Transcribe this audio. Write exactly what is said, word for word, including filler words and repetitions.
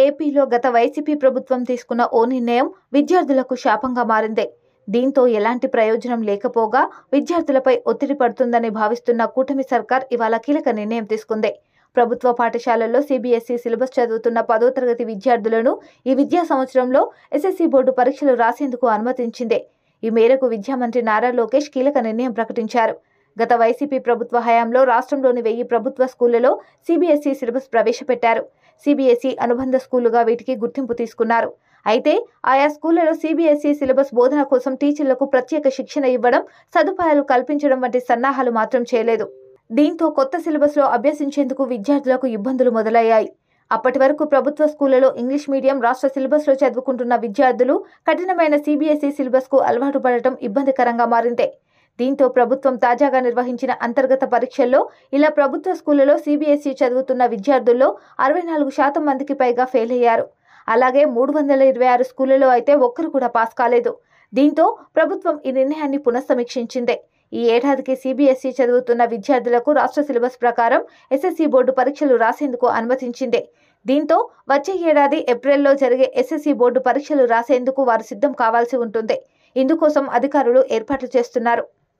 ఏపీలో గత వైసీపీ ప్రభుత్వం తీసుకున్న ఓ నిర్ణయం విద్యార్థులకు శాపంగా మారింది. దీంతో ఎలాంటి ప్రయోజనం లేకపోగా విద్యార్థులపై ఒత్తిడి పడుతుందని భావిస్తున్న కూటమి సర్కార్ ఇవాళ కీలక నిర్ణయం తీసుకుంది. ప్రభుత్వ పాఠశాలల్లో సీబీఎస్ఈ సిలబస్ చదువుతున్న పదో తరగతి విద్యార్థులను ఈ విద్యా సంవత్సరంలో ఎస్ఎస్సీ బోర్డు పరీక్షలు రాసేందుకు అనుమతించింది. ఈ మేరకు విద్యామంత్రి నారా లోకేష్ కీలక నిర్ణయం ప్రకటించారు. గత వైసీపీ ప్రభుత్వ హయాంలో రాష్ట్రంలోని వెయ్యి ప్రభుత్వ స్కూళ్లలో సీబీఎస్ఈ సిలబస్ ప్రవేశపెట్టారు. సీబీఎస్ఈ అనుబంధ స్కూలుగా వీటికి గుర్తింపు తీసుకున్నారు. అయితే ఆయా స్కూళ్లలో సీబీఎస్ఈ సిలబస్ బోధన కోసం టీచర్లకు ప్రత్యేక శిక్షణ ఇవ్వడం, సదుపాయాలు కల్పించడం వంటి సన్నాహాలు మాత్రం చేయలేదు. దీంతో కొత్త సిలబస్లో అభ్యసించేందుకు విద్యార్థులకు ఇబ్బందులు మొదలయ్యాయి. అప్పటి వరకు ప్రభుత్వ స్కూళ్లలో ఇంగ్లీష్ మీడియం రాష్ట్ర సిలబస్లో చదువుకుంటున్న విద్యార్థులు కఠినమైన సీబీఎస్ఈ సిలబస్కు అలవాటు పడటం ఇబ్బందికరంగా మారింది. దీంతో ప్రభుత్వం తాజాగా నిర్వహించిన అంతర్గత పరీక్షల్లో ఇలా ప్రభుత్వ స్కూళ్లలో సీబీఎస్ఈ చదువుతున్న విద్యార్థుల్లో అరవై నాలుగు శాతం మందికి పైగా ఫెయిల్ అయ్యారు. అలాగే మూడు వందల ఇరవై ఆరు స్కూళ్లలో అయితే ఒక్కరు కూడా పాస్ కాలేదు. దీంతో ప్రభుత్వం ఈ నిర్ణయాన్ని పునఃసమీక్షించింది. ఈ ఏడాదికి సీబీఎస్ఈ చదువుతున్న విద్యార్థులకు రాష్ట్ర సిలబస్ ప్రకారం ఎస్ఎస్సీ బోర్డు పరీక్షలు రాసేందుకు అనుమతించింది. దీంతో వచ్చే ఏడాది ఏప్రిల్లో జరిగే ఎస్ఎస్సీ బోర్డు పరీక్షలు రాసేందుకు వారు సిద్ధం కావాల్సి ఉంటుంది. ఇందుకోసం అధికారులు ఏర్పాట్లు చేస్తున్నారు.